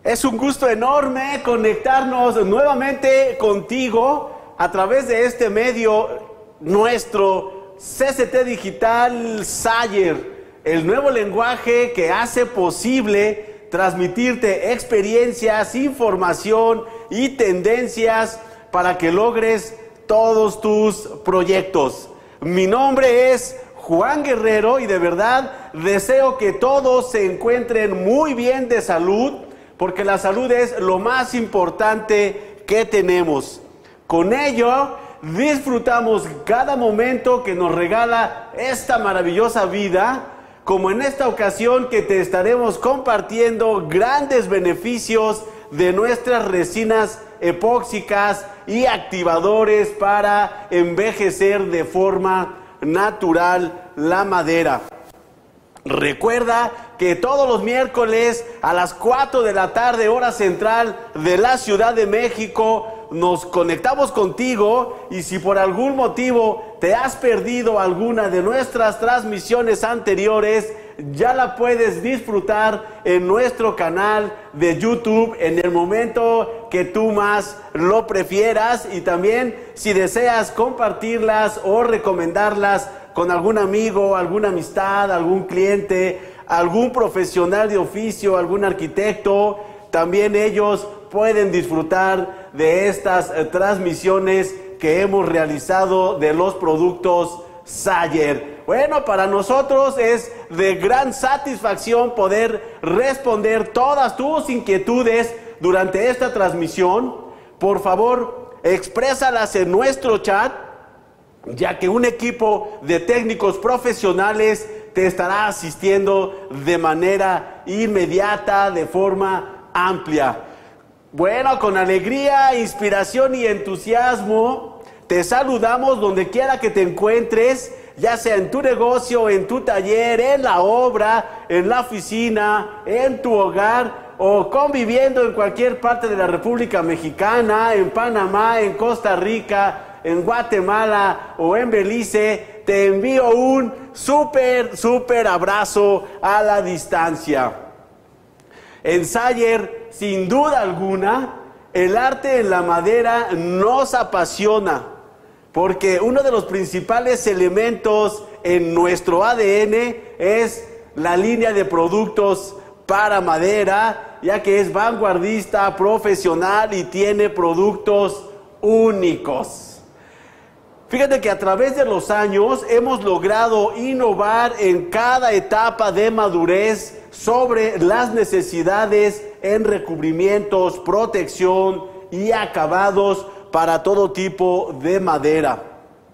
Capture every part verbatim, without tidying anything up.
Es un gusto enorme conectarnos nuevamente contigo a través de este medio, nuestro C C T Digital Sayer, el nuevo lenguaje que hace posible transmitirte experiencias, información y tendencias para que logres todos tus proyectos. Mi nombre es Juan Guerrero y de verdad deseo que todos se encuentren muy bien de salud, porque la salud es lo más importante que tenemos. Con ello, disfrutamos cada momento que nos regala esta maravillosa vida, como en esta ocasión que te estaremos compartiendo grandes beneficios de nuestras resinas epóxicas y activadores para envejecer de forma natural la madera. Recuerda que todos los miércoles a las cuatro de la tarde, hora central de la Ciudad de México, nos conectamos contigo, y si por algún motivo te has perdido alguna de nuestras transmisiones anteriores, ya la puedes disfrutar en nuestro canal de YouTube en el momento que tú más lo prefieras, y también si deseas compartirlas o recomendarlas con algún amigo, alguna amistad, algún cliente, algún profesional de oficio, algún arquitecto, también ellos pueden disfrutar de estas eh, transmisiones que hemos realizado de los productos Sayer. Bueno, para nosotros es de gran satisfacción poder responder todas tus inquietudes durante esta transmisión. Por favor, exprésalas en nuestro chat, ya que un equipo de técnicos profesionales te estará asistiendo de manera inmediata, de forma amplia. Bueno, con alegría, inspiración y entusiasmo, te saludamos donde quiera que te encuentres, ya sea en tu negocio, en tu taller, en la obra, en la oficina, en tu hogar o conviviendo en cualquier parte de la República Mexicana, en Panamá, en Costa Rica, en Guatemala o en Belice. Te envío un súper, súper abrazo a la distancia. En Sayer, sin duda alguna, el arte en la madera nos apasiona, porque uno de los principales elementos en nuestro A D N es la línea de productos para madera, ya que es vanguardista, profesional y tiene productos únicos. Fíjate que a través de los años hemos logrado innovar en cada etapa de madurez sobre las necesidades en recubrimientos, protección y acabados para todo tipo de madera.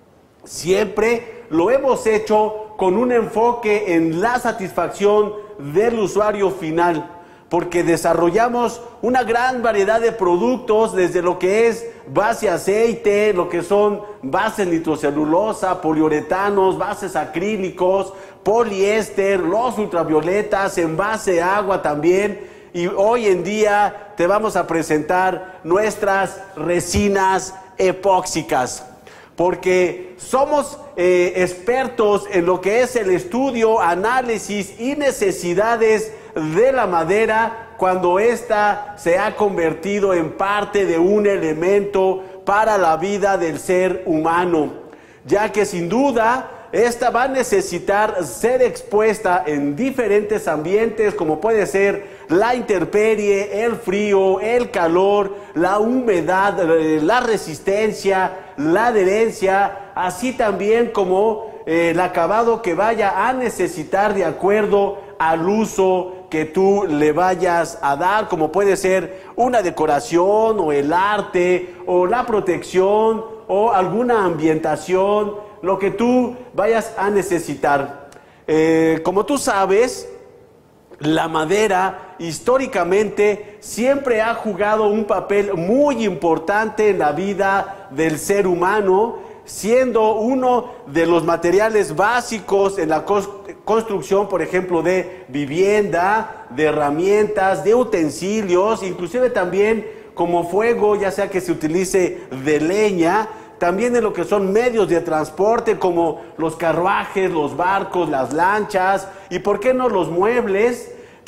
Siempre lo hemos hecho con un enfoque en la satisfacción del usuario final, porque desarrollamos una gran variedad de productos, desde lo que es base aceite, lo que son bases nitrocelulosa, poliuretanos, bases acrílicos, poliéster, los ultravioletas, envase agua también. Y hoy en día te vamos a presentar nuestras resinas epóxicas, porque somos eh, expertos en lo que es el estudio, análisis y necesidades de la madera cuando ésta se ha convertido en parte de un elemento para la vida del ser humano, ya que sin duda esta va a necesitar ser expuesta en diferentes ambientes, como puede ser la intemperie, el frío, el calor, la humedad, la resistencia, la adherencia, así también como eh, el acabado que vaya a necesitar de acuerdo al uso que tú le vayas a dar, como puede ser una decoración o el arte o la protección o alguna ambientación, lo que tú vayas a necesitar. Eh, como tú sabes, la madera históricamente siempre ha jugado un papel muy importante en la vida del ser humano, siendo uno de los materiales básicos en la construcción, por ejemplo, de vivienda, de herramientas, de utensilios, inclusive también como fuego, ya sea que se utilice de leña, también en lo que son medios de transporte como los carruajes, los barcos, las lanchas y por qué no los muebles.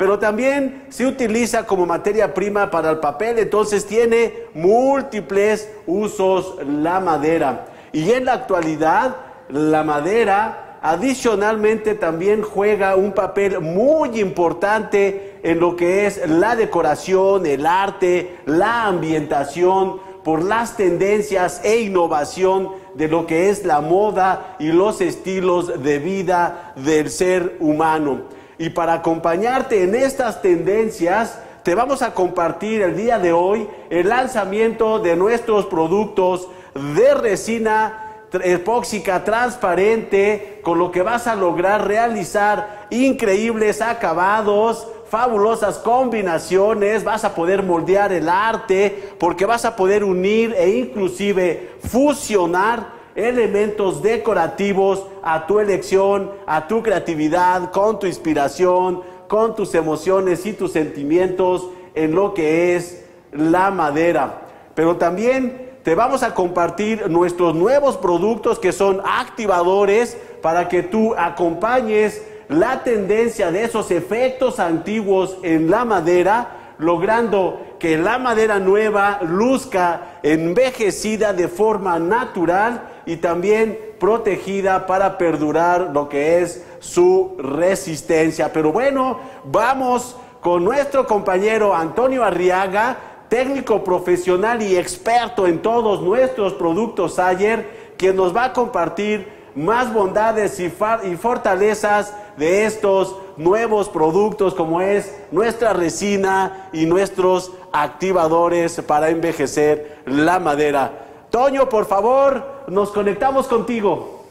pero también se utiliza como materia prima para el papel, entonces tiene múltiples usos la madera. Y en la actualidad, la madera adicionalmente también juega un papel muy importante en lo que es la decoración, el arte, la ambientación, por las tendencias e innovación de lo que es la moda y los estilos de vida del ser humano. Y para acompañarte en estas tendencias, te vamos a compartir el día de hoy el lanzamiento de nuestros productos de resina epóxica transparente, con lo que vas a lograr realizar increíbles acabados, fabulosas combinaciones, vas a poder moldear el arte, porque vas a poder unir e inclusive fusionar elementos decorativos a tu elección, a tu creatividad, con tu inspiración, con tus emociones y tus sentimientos en lo que es la madera. Pero también te vamos a compartir nuestros nuevos productos que son activadores para que tú acompañes la tendencia de esos efectos antiguos en la madera, logrando que la madera nueva luzca envejecida de forma natural y también protegida para perdurar lo que es su resistencia. Pero bueno, vamos con nuestro compañero Antonio Arriaga, técnico profesional y experto en todos nuestros productos Sayer, quien nos va a compartir más bondades y, y fortalezas de estos nuevos productos, como es nuestra resina y nuestros activadores para envejecer la madera. Toño, por favor, nos conectamos contigo.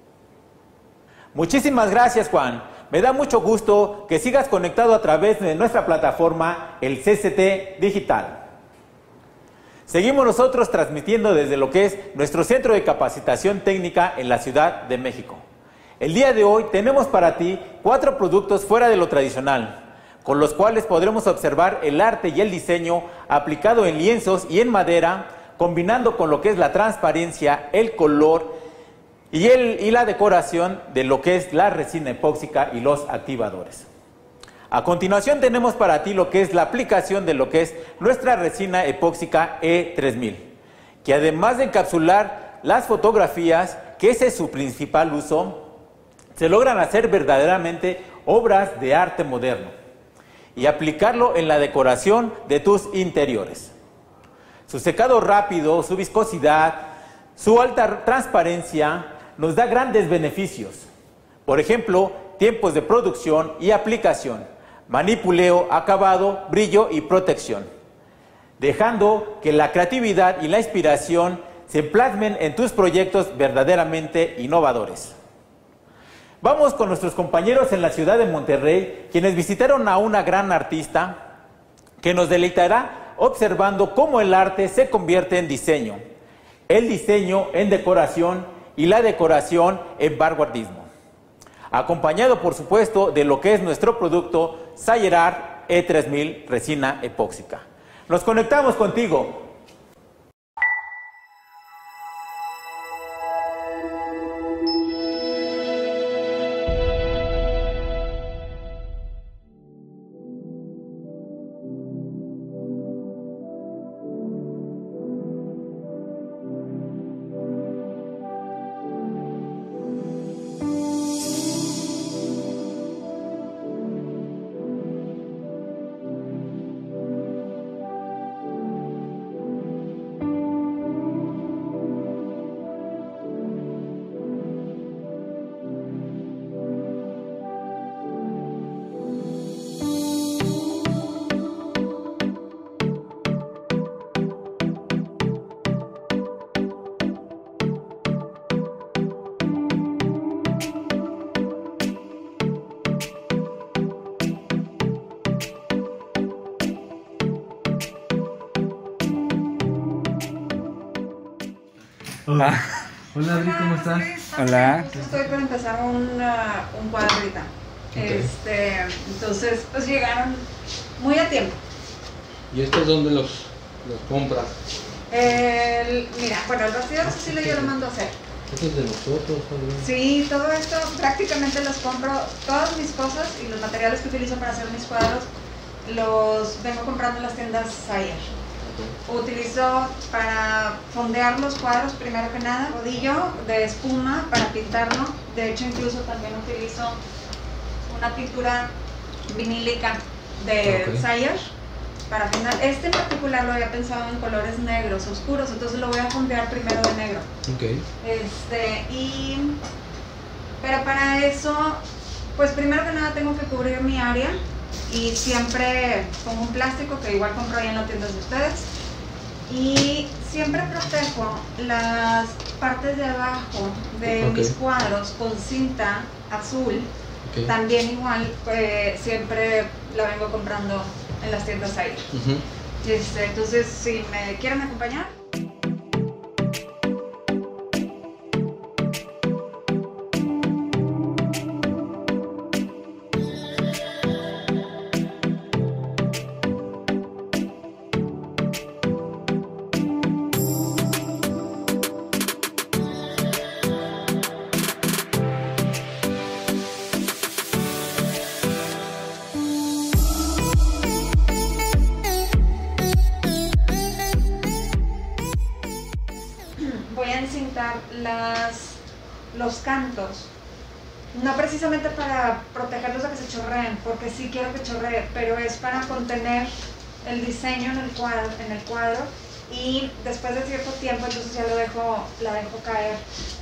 Muchísimas gracias, Juan. Me da mucho gusto que sigas conectado a través de nuestra plataforma, el C C T Digital. Seguimos nosotros transmitiendo desde lo que es nuestro Centro de Capacitación Técnica en la Ciudad de México. El día de hoy tenemos para ti cuatro productos fuera de lo tradicional, con los cuales podremos observar el arte y el diseño aplicado en lienzos y en madera, combinando con lo que es la transparencia, el color y, el, y la decoración de lo que es la resina epóxica y los activadores. A continuación tenemos para ti lo que es la aplicación de lo que es nuestra resina epóxica E tres mil, que además de encapsular las fotografías, que ese es su principal uso, se logran hacer verdaderamente obras de arte moderno y aplicarlo en la decoración de tus interiores. Su secado rápido, su viscosidad, su alta transparencia nos da grandes beneficios. Por ejemplo, tiempos de producción y aplicación, manipuleo, acabado, brillo y protección, dejando que la creatividad y la inspiración se plasmen en tus proyectos verdaderamente innovadores. Vamos con nuestros compañeros en la ciudad de Monterrey, quienes visitaron a una gran artista que nos deleitará observando cómo el arte se convierte en diseño, el diseño en decoración y la decoración en vanguardismo, acompañado por supuesto de lo que es nuestro producto Sayer Art E tres mil resina epóxica. Nos conectamos contigo. Hola. Hola, Adri, ¿cómo estás? Hola. Estoy para empezar una, un cuadro ahorita. Okay. Este, entonces, pues llegaron muy a tiempo. ¿Y estos dónde los, los compras? El, mira, bueno, el bastidor sí yo lo mando a hacer. Esto es de nosotros, Fabián. Sí, todo esto prácticamente los compro, todas mis cosas y los materiales que utilizo para hacer mis cuadros los vengo comprando en las tiendas Sayer. Utilizo para fondear los cuadros, primero que nada, rodillo de espuma para pintarlo. De hecho, incluso también utilizo una pintura vinílica de Okay. Sayer para pintar. Este en particular lo había pensado en colores negros, oscuros, entonces lo voy a fondear primero de negro. Ok. Este, y... Pero para eso, pues primero que nada tengo que cubrir mi área. Y siempre pongo un plástico que igual compro ahí en las tiendas de ustedes. Y siempre protejo las partes de abajo de Ok. mis cuadros con cinta azul. Ok. También igual eh, siempre la vengo comprando en las tiendas ahí. Ujú. Este, entonces, si me quieren acompañar. Voy a encintar las, los cantos, no precisamente para protegerlos de que se chorreen, porque sí quiero que chorree, pero es para contener el diseño en el cuadro, en el cuadro y después de cierto tiempo entonces ya lo dejo, la dejo caer.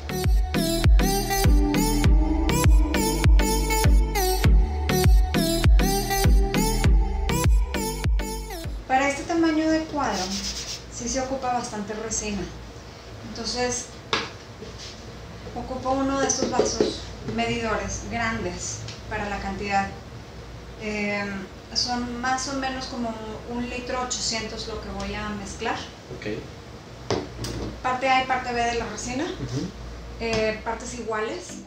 Para este tamaño de cuadro sí se ocupa bastante resina. Entonces, ocupo uno de estos vasos medidores grandes para la cantidad. Eh, son más o menos como un litro ochocientos lo que voy a mezclar. Ok. Parte A y parte B de la resina, Ujú. eh, partes iguales.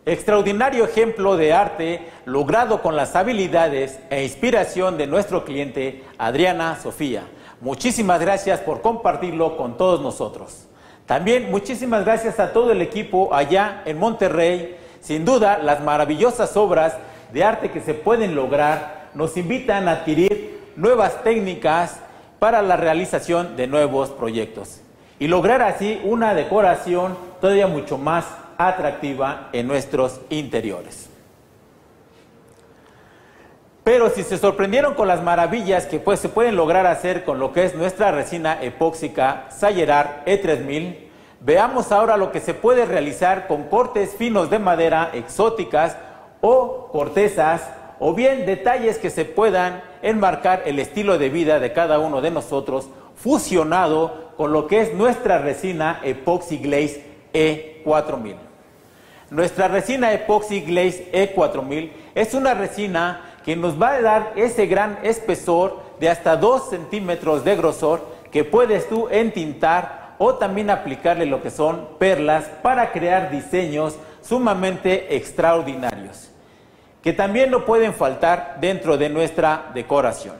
extraordinario ejemplo de arte logrado con las habilidades e inspiración de nuestro cliente Adriana Sofía. Muchísimas gracias por compartirlo con todos nosotros. También muchísimas gracias a todo el equipo allá en Monterrey. Sin duda, las maravillosas obras de arte que se pueden lograr nos invitan a adquirir nuevas técnicas para la realización de nuevos proyectos y lograr así una decoración todavía mucho más atractiva en nuestros interiores. Pero si se sorprendieron con las maravillas que pues se pueden lograr hacer con lo que es nuestra resina epóxica Sayer Art E tres mil, veamos ahora lo que se puede realizar con cortes finos de madera exóticas o cortezas, o bien detalles que se puedan enmarcar el estilo de vida de cada uno de nosotros, fusionado con lo que es nuestra resina Epoxy Glaze E cuatro mil. Nuestra resina Epoxy Glaze E cuatro mil es una resina que nos va a dar ese gran espesor de hasta dos centímetros de grosor que puedes tú entintar o también aplicarle lo que son perlas para crear diseños sumamente extraordinarios, que también no pueden faltar dentro de nuestra decoración.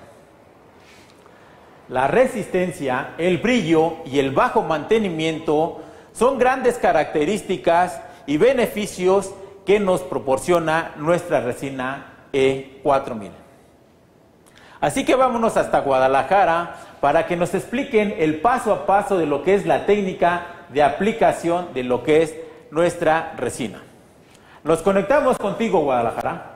La resistencia, el brillo y el bajo mantenimiento son grandes características y beneficios que nos proporciona nuestra resina E cuatro mil. Así que vámonos hasta Guadalajara para que nos expliquen el paso a paso de lo que es la técnica de aplicación de lo que es nuestra resina. Nos conectamos contigo, Guadalajara.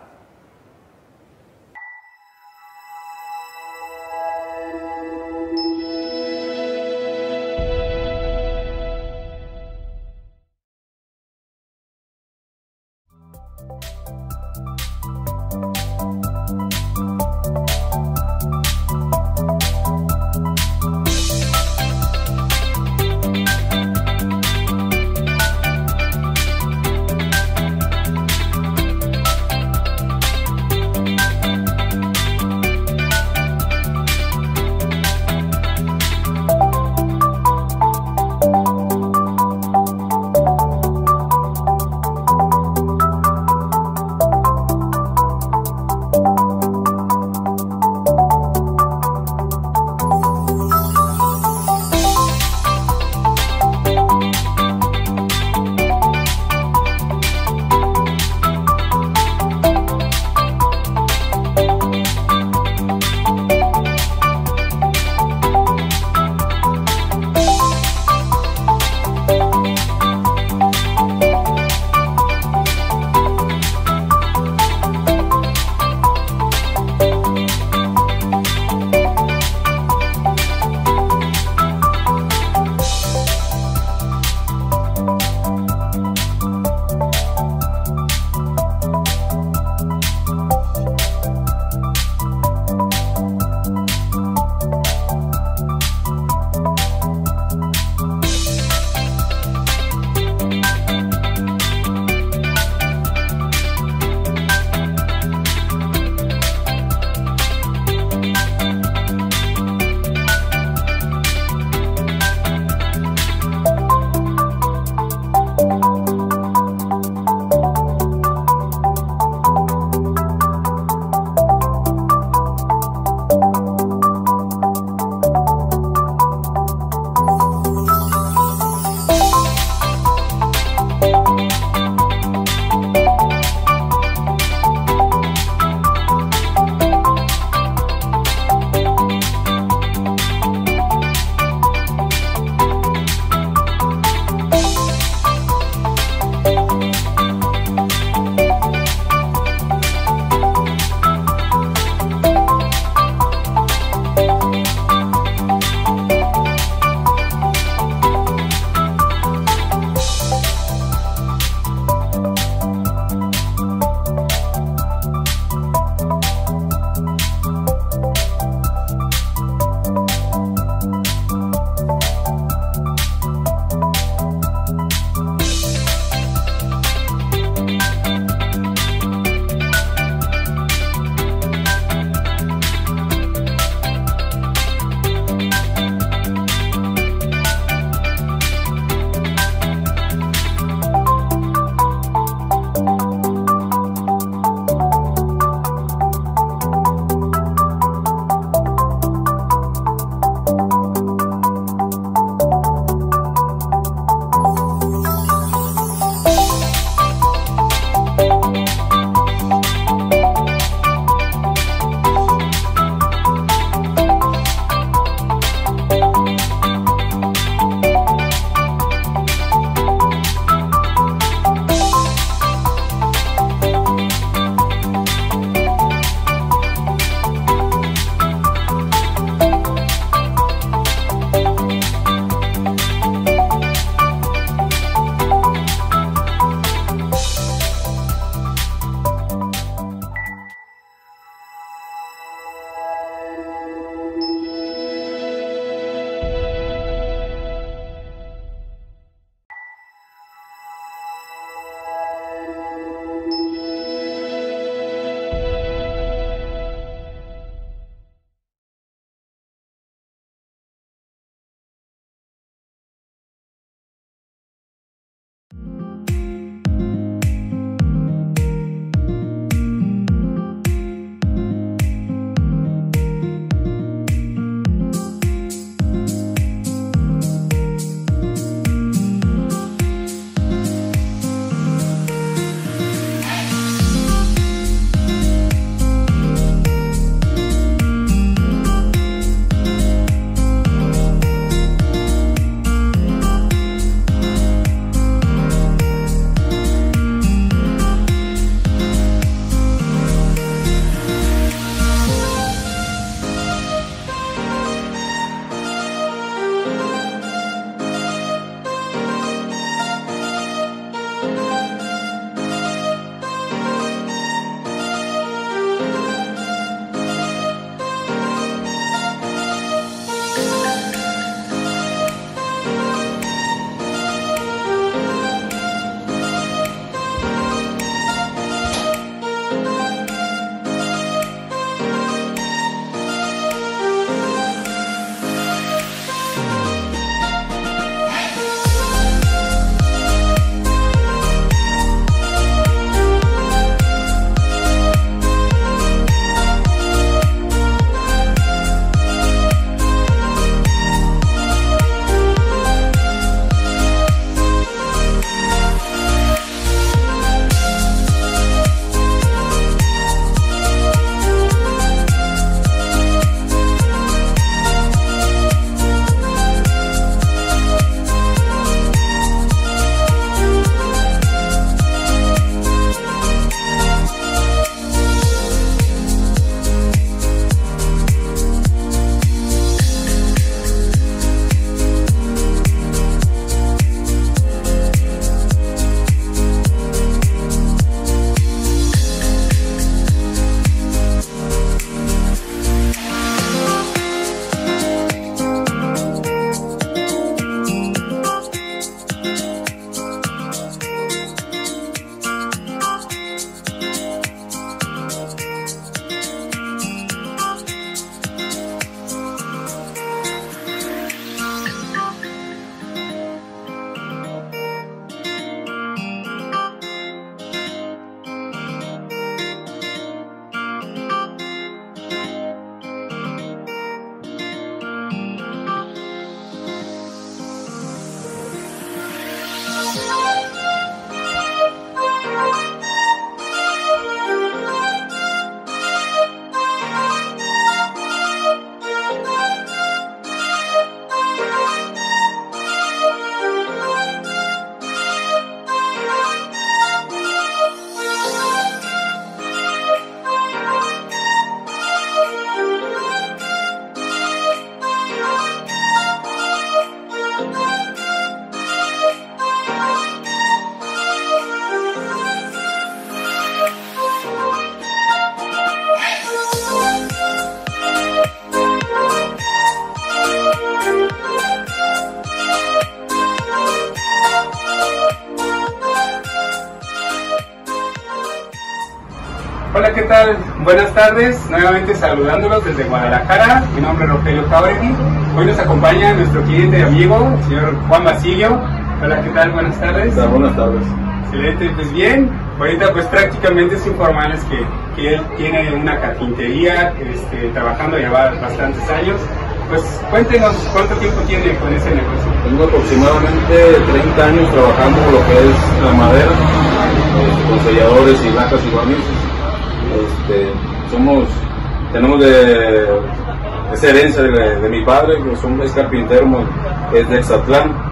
Hola, ¿qué tal? Buenas tardes, nuevamente saludándolos desde Guadalajara. Mi nombre es Rogelio Jauregui. Hoy nos acompaña nuestro cliente y amigo, el señor Juan Basilio. Hola, ¿qué tal? Buenas tardes. Hola, buenas tardes. Excelente, pues bien, ahorita pues prácticamente es informarles que, que él tiene una carpintería, este, trabajando ya bastantes años. Pues cuéntenos cuánto tiempo tiene con ese negocio. Tengo aproximadamente treinta años trabajando con lo que es la madera, eh, con selladores y lacas y barnices. Este, somos, tenemos de, esa herencia de, de mi padre, que es, un, es carpintero, es de Exatlán.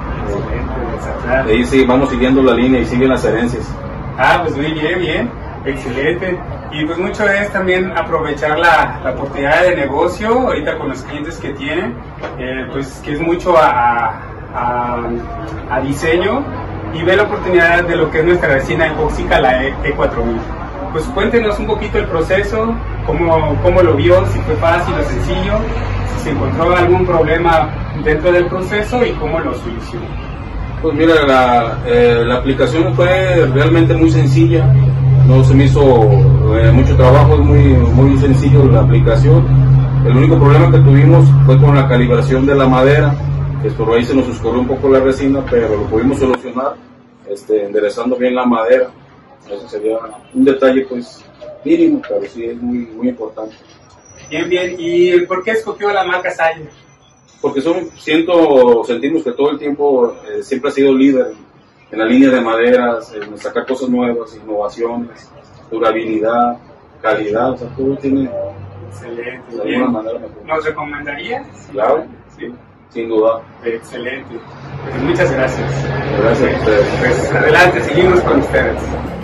De ahí sí, vamos siguiendo la línea y siguen las herencias. Ah, pues muy bien, bien, excelente. Y pues mucho es también aprovechar la, la oportunidad de negocio ahorita con los clientes que tienen, eh, pues que es mucho a, a, a diseño, y ver la oportunidad de lo que es nuestra resina epóxica, la E cuatro mil. Pues cuéntenos un poquito el proceso, cómo, cómo lo vio, si fue fácil o sencillo, si se encontró algún problema dentro del proceso y cómo lo solucionó. Pues mira, la, eh, la aplicación fue realmente muy sencilla, no se me hizo eh, mucho trabajo, es muy, muy sencillo la aplicación. El único problema que tuvimos fue con la calibración de la madera, que por ahí se nos oscurrió un poco la resina, pero lo pudimos solucionar este, enderezando bien la madera. Eso sería un detalle pues mínimo, pero sí es muy, muy importante. Bien, bien. ¿Y por qué escogió la marca Sayer? Porque son, siento, sentimos que todo el tiempo eh, siempre ha sido líder en la línea de maderas, en sacar cosas nuevas, innovaciones, durabilidad, calidad, o sea, todo tiene. Excelente. De alguna manera mejor. ¿Nos recomendaría? Claro, sí, sin duda. Excelente. Pues muchas gracias. Gracias a ustedes. Pues adelante, seguimos con ustedes.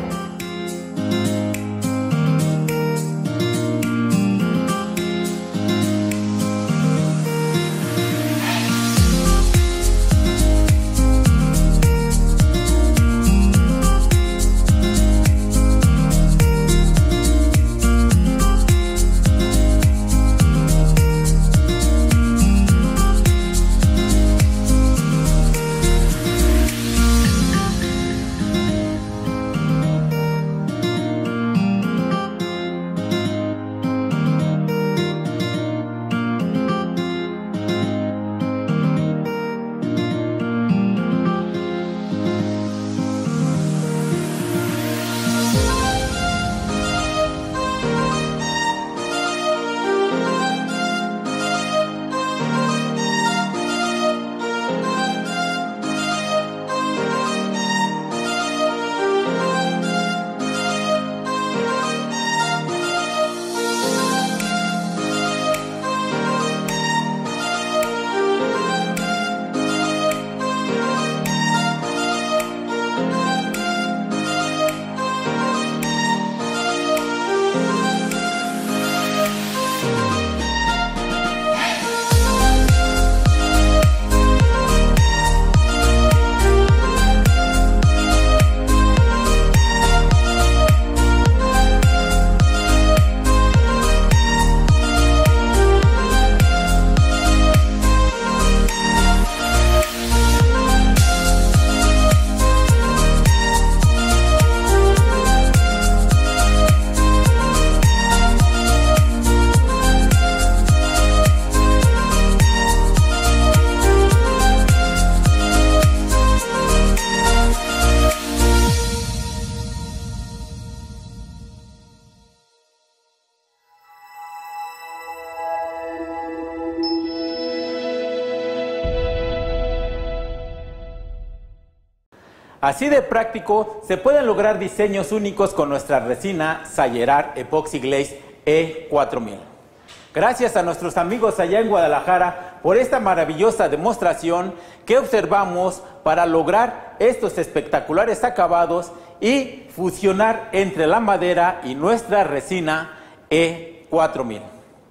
Así de práctico, se pueden lograr diseños únicos con nuestra resina Sayer Art Epoxy Glaze E cuatro mil. Gracias a nuestros amigos allá en Guadalajara por esta maravillosa demostración que observamos para lograr estos espectaculares acabados y fusionar entre la madera y nuestra resina E cuatro mil.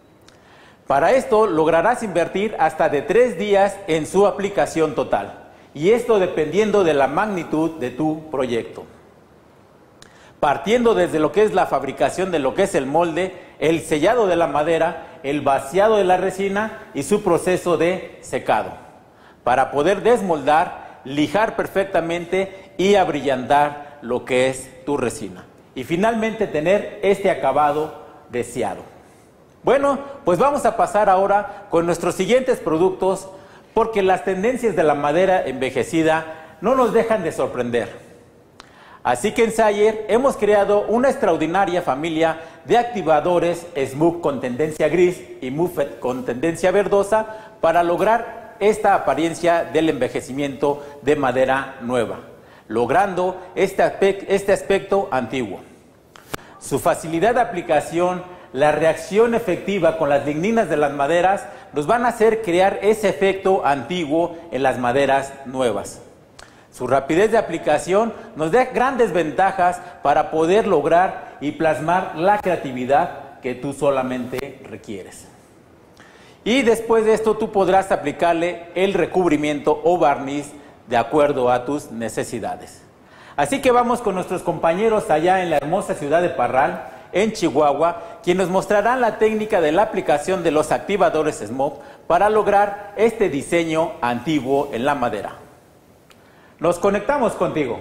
Para esto lograrás invertir hasta de tres días en su aplicación total. Y esto dependiendo de la magnitud de tu proyecto. Partiendo desde lo que es la fabricación de lo que es el molde, el sellado de la madera, el vaciado de la resina y su proceso de secado, para poder desmoldar, lijar perfectamente y abrillantar lo que es tu resina. y finalmente tener este acabado deseado. Bueno, pues vamos a pasar ahora con nuestros siguientes productos, porque las tendencias de la madera envejecida no nos dejan de sorprender. Así que en Sayer hemos creado una extraordinaria familia de activadores Smooth con tendencia gris y Muffet con tendencia verdosa para lograr esta apariencia del envejecimiento de madera nueva, logrando este aspecto, este aspecto antiguo. Su facilidad de aplicación, la reacción efectiva con las ligninas de las maderas nos van a hacer crear ese efecto antiguo en las maderas nuevas. Su rapidez de aplicación nos da grandes ventajas para poder lograr y plasmar la creatividad que tú solamente requieres. Y después de esto tú podrás aplicarle el recubrimiento o barniz de acuerdo a tus necesidades. Así que vamos con nuestros compañeros allá en la hermosa ciudad de Parral, en Chihuahua, quienes nos mostrarán la técnica de la aplicación de los activadores Smooth para lograr este diseño antiguo en la madera. Nos conectamos contigo.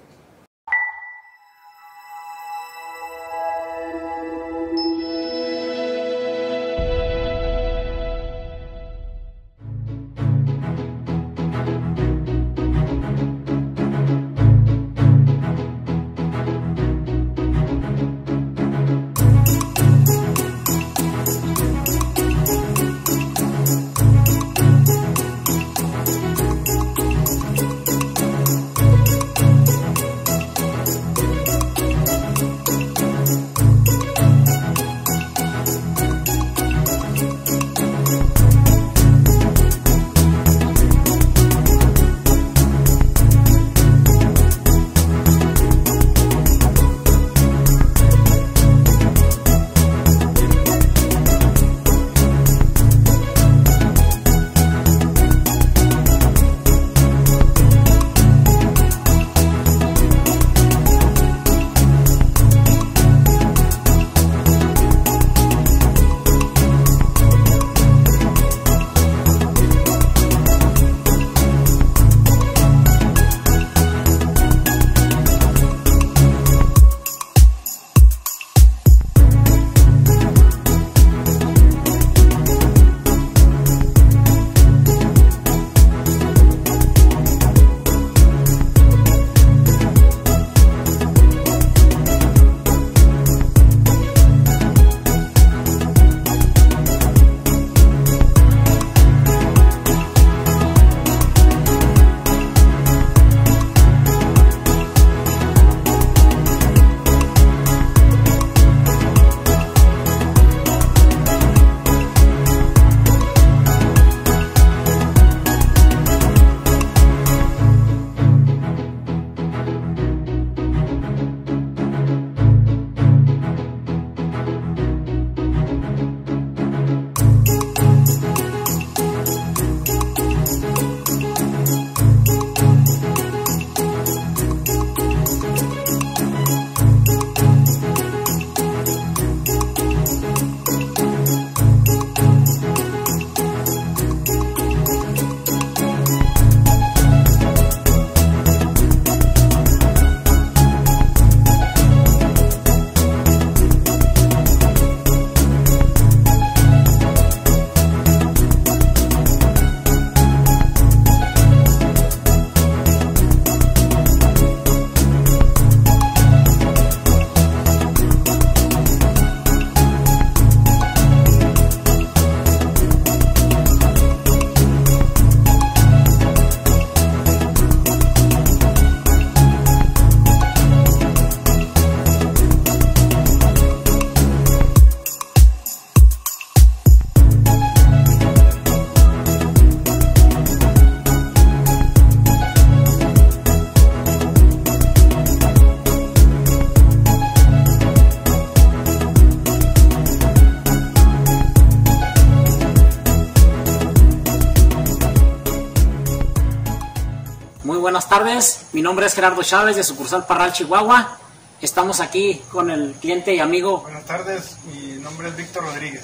buenas tardes. Mi nombre es Gerardo Chávez, de sucursal Parral, Chihuahua. Estamos aquí con el cliente y amigo. Buenas tardes, mi nombre es Víctor Rodríguez.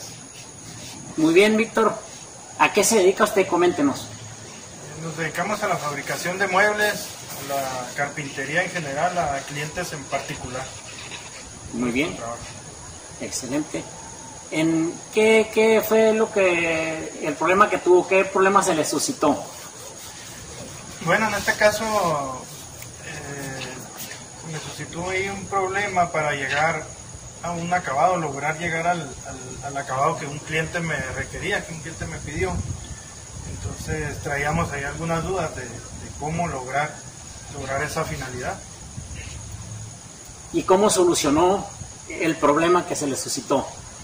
Muy bien, Víctor. ¿A qué se dedica usted? Coméntenos. Nos dedicamos a la fabricación de muebles, a la carpintería en general, a clientes en particular. Muy bien. Excelente. ¿En qué, qué fue lo que el problema que tuvo? ¿Qué problema se le suscitó? Bueno, en este caso eh, me suscitó ahí un problema para llegar a un acabado, lograr llegar al, al, al acabado que un cliente me requería, que un cliente me pidió. Entonces traíamos ahí algunas dudas de, de cómo lograr, lograr esa finalidad. ¿Y cómo solucionó el problema que se le suscitó?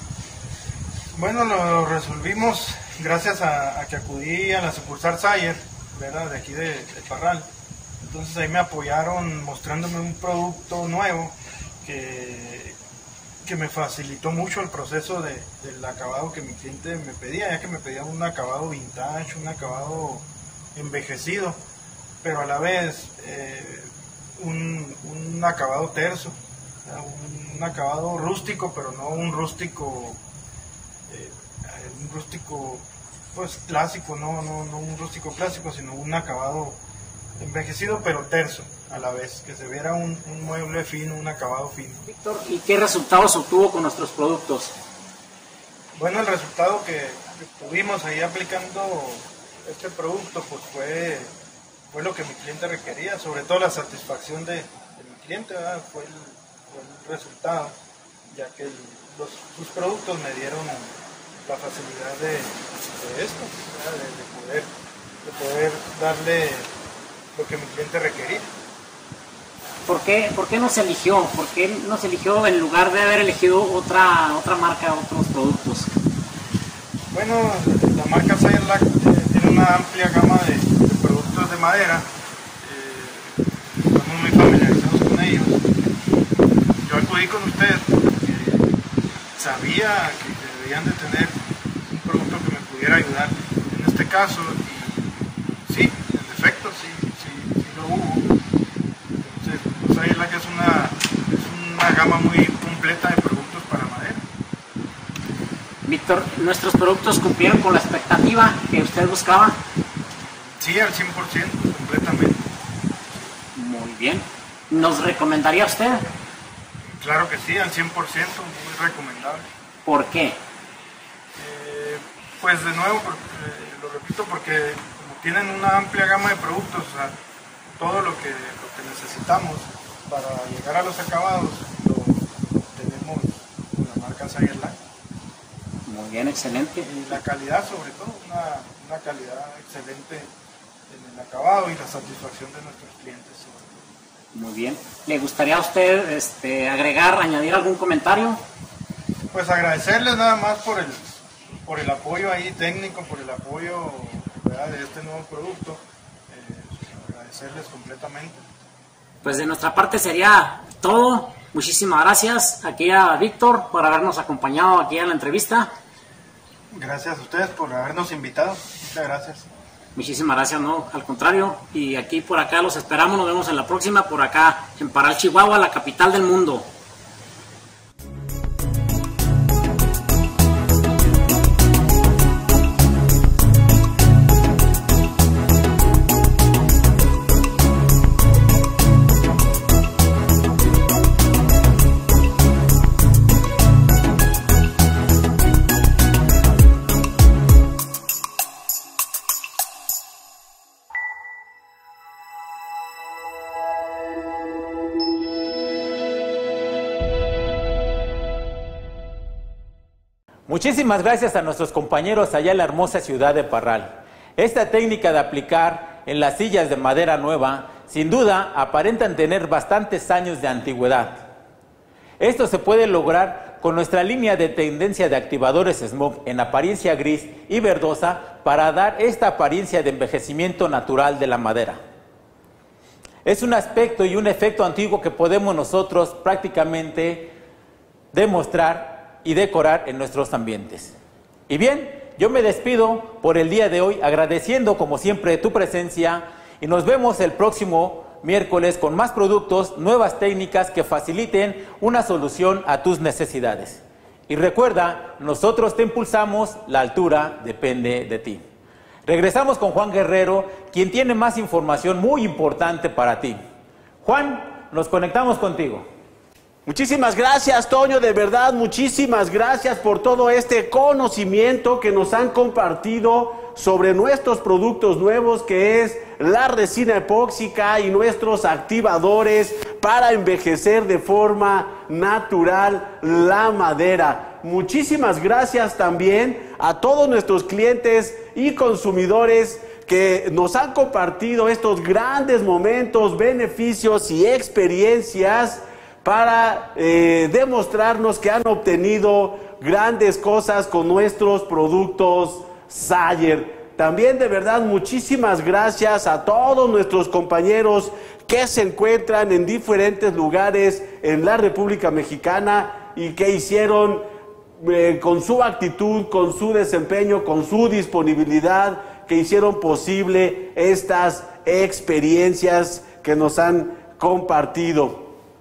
Bueno, lo resolvimos gracias a, a que acudí a la sucursal Sayer, ¿verdad? De aquí de, de Parral. Entonces ahí me apoyaron mostrándome un producto nuevo que, que me facilitó mucho el proceso de, del acabado que mi cliente me pedía, ya que me pedía un acabado vintage, un acabado envejecido, pero a la vez eh, un, un acabado terso, un, un acabado rústico, pero no un rústico eh, un rústico pues clásico, no, no, no un rústico clásico, sino un acabado envejecido pero terso a la vez, que se viera un, un mueble fino, un acabado fino. Víctor, ¿y qué resultados obtuvo con nuestros productos? Bueno, el resultado que, que tuvimos ahí aplicando este producto pues fue, fue lo que mi cliente requería, sobre todo la satisfacción de, de mi cliente, ¿verdad? Fue, el, fue el resultado, ya que el, los, sus productos me dieron la facilidad de, de esto, de, de, poder, de poder darle lo que mi cliente requería. ¿Por qué, ¿Por qué no se eligió? ¿Por qué no se eligió en lugar de haber elegido otra, otra marca, otros productos? Bueno, la marca Sayerlac eh, tiene una amplia gama de, de productos de madera. Eh, estamos muy familiarizados con ellos. Yo acudí con ustedes porque sabía que debían de tener un producto que me pudiera ayudar en este caso, y sí, en efecto, sí, sí, sí lo hubo. Entonces, pues Sayerlac es una, es una gama muy completa de productos para madera. Víctor, ¿nuestros productos cumplieron con la expectativa que usted buscaba? Sí, al cien por ciento, completamente. Muy bien. ¿Nos recomendaría usted? Claro que sí, al cien por ciento, muy recomendable. ¿Por qué? Eh, pues de nuevo, eh, lo repito, porque como tienen una amplia gama de productos, o sea, todo lo que, lo que necesitamos para llegar a los acabados lo, lo tenemos con la marca Sayerlac. Muy bien, excelente. Y la calidad sobre todo, una, una calidad excelente en el acabado y la satisfacción de nuestros clientes. Muy bien. ¿Le gustaría a usted este, agregar, añadir algún comentario? Pues agradecerles nada más por el, por el apoyo ahí técnico, por el apoyo, ¿verdad?, de este nuevo producto. Eh, agradecerles completamente. Pues de nuestra parte sería todo. Muchísimas gracias aquí a Víctor por habernos acompañado aquí a la entrevista. Gracias a ustedes por habernos invitado. Muchas gracias. Muchísimas gracias, no, al contrario. Y aquí por acá los esperamos, nos vemos en la próxima, por acá en Parral, Chihuahua, la capital del mundo. Muchísimas gracias a nuestros compañeros allá en la hermosa ciudad de Parral. Esta técnica de aplicar en las sillas de madera nueva, sin duda, aparentan tener bastantes años de antigüedad. Esto se puede lograr con nuestra línea de tendencia de activadores Smoke en apariencia gris y verdosa para dar esta apariencia de envejecimiento natural de la madera. Es un aspecto y un efecto antiguo que podemos nosotros prácticamente demostrar y decorar en nuestros ambientes. Y bien, yo me despido por el día de hoy agradeciendo como siempre tu presencia y nos vemos el próximo miércoles con más productos, nuevas técnicas que faciliten una solución a tus necesidades. Y recuerda, nosotros te impulsamos, la altura depende de ti. Regresamos con Juan Guerrero, quien tiene más información muy importante para ti. Juan, nos conectamos contigo. Muchísimas gracias, Toño, de verdad, muchísimas gracias por todo este conocimiento que nos han compartido sobre nuestros productos nuevos, que es la resina epóxica y nuestros activadores para envejecer de forma natural la madera. Muchísimas gracias también a todos nuestros clientes y consumidores que nos han compartido estos grandes momentos, beneficios y experiencias para eh, demostrarnos que han obtenido grandes cosas con nuestros productos Sayer. También de verdad muchísimas gracias a todos nuestros compañeros que se encuentran en diferentes lugares en la República Mexicana y que hicieron eh, con su actitud, con su desempeño, con su disponibilidad, que hicieron posible estas experiencias que nos han compartido.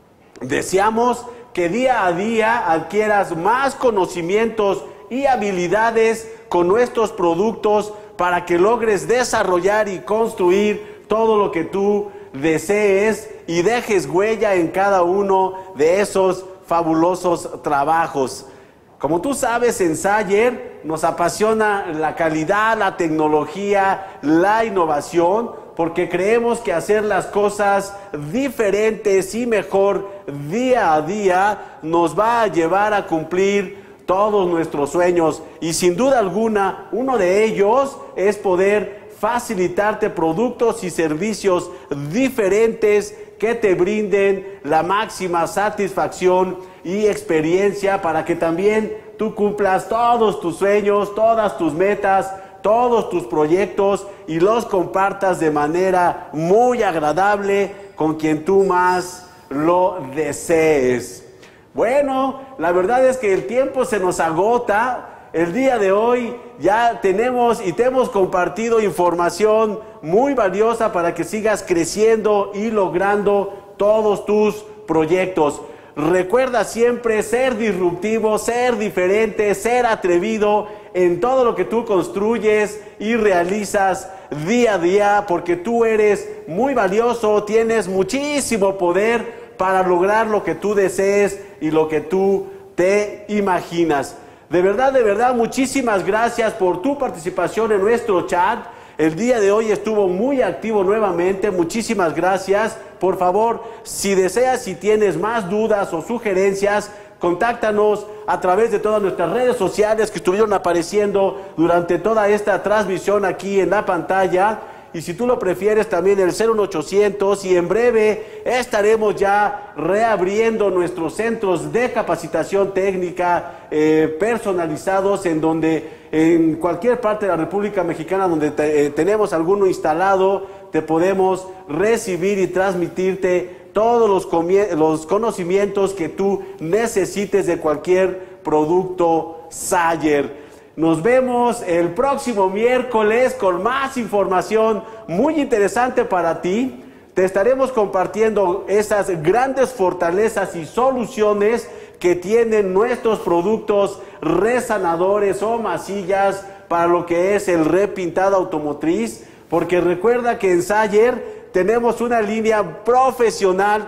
Deseamos que día a día adquieras más conocimientos y habilidades con nuestros productos para que logres desarrollar y construir todo lo que tú desees y dejes huella en cada uno de esos fabulosos trabajos. Como tú sabes, en Sayer nos apasiona la calidad, la tecnología, la innovación, porque creemos que hacer las cosas diferentes y mejor día a día nos va a llevar a cumplir todos nuestros sueños. Y sin duda alguna, uno de ellos es poder facilitarte productos y servicios diferentes que te brinden la máxima satisfacción y experiencia para que también tú cumplas todos tus sueños, todas tus metas, todos tus proyectos y los compartas de manera muy agradable con quien tú más lo desees. Bueno, la verdad es que el tiempo se nos agota. El día de hoy ya tenemos y te hemos compartido información muy valiosa para que sigas creciendo y logrando todos tus proyectos. Recuerda siempre ser disruptivo, ser diferente, ser atrevido en todo lo que tú construyes y realizas día a día, porque tú eres muy valioso, tienes muchísimo poder para lograr lo que tú desees y lo que tú te imaginas. De verdad, de verdad, muchísimas gracias por tu participación en nuestro chat. El día de hoy estuvo muy activo nuevamente. Muchísimas gracias. Por favor, si deseas, si tienes más dudas o sugerencias, contáctanos a través de todas nuestras redes sociales que estuvieron apareciendo durante toda esta transmisión aquí en la pantalla. Y si tú lo prefieres, también el cero uno ochocientos, y en breve estaremos ya reabriendo nuestros centros de capacitación técnica eh, personalizados, en donde en cualquier parte de la República Mexicana donde te, eh, tenemos alguno instalado, te podemos recibir y transmitirte todos los, los conocimientos que tú necesites de cualquier producto Sayer. Nos vemos el próximo miércoles con más información muy interesante para ti. Te estaremos compartiendo esas grandes fortalezas y soluciones que tienen nuestros productos resanadores o masillas para lo que es el repintado automotriz. Porque recuerda que en Sayer tenemos una línea profesional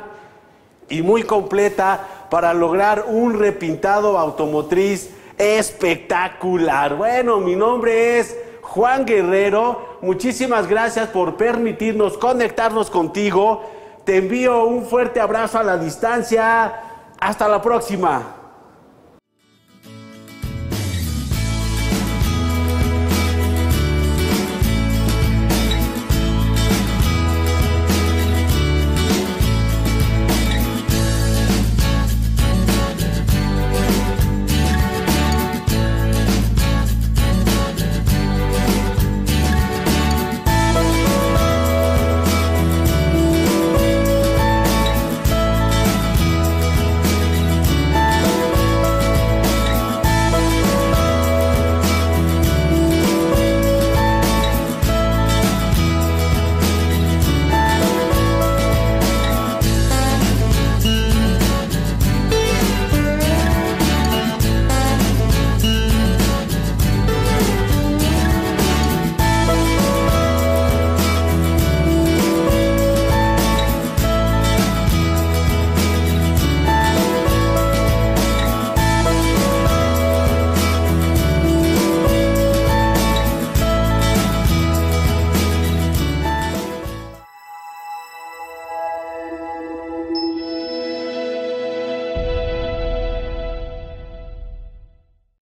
y muy completa para lograr un repintado automotriz espectacular. Bueno, mi nombre es Juan Guerrero. Muchísimas gracias por permitirnos conectarnos contigo. Te envío un fuerte abrazo a la distancia. Hasta la próxima.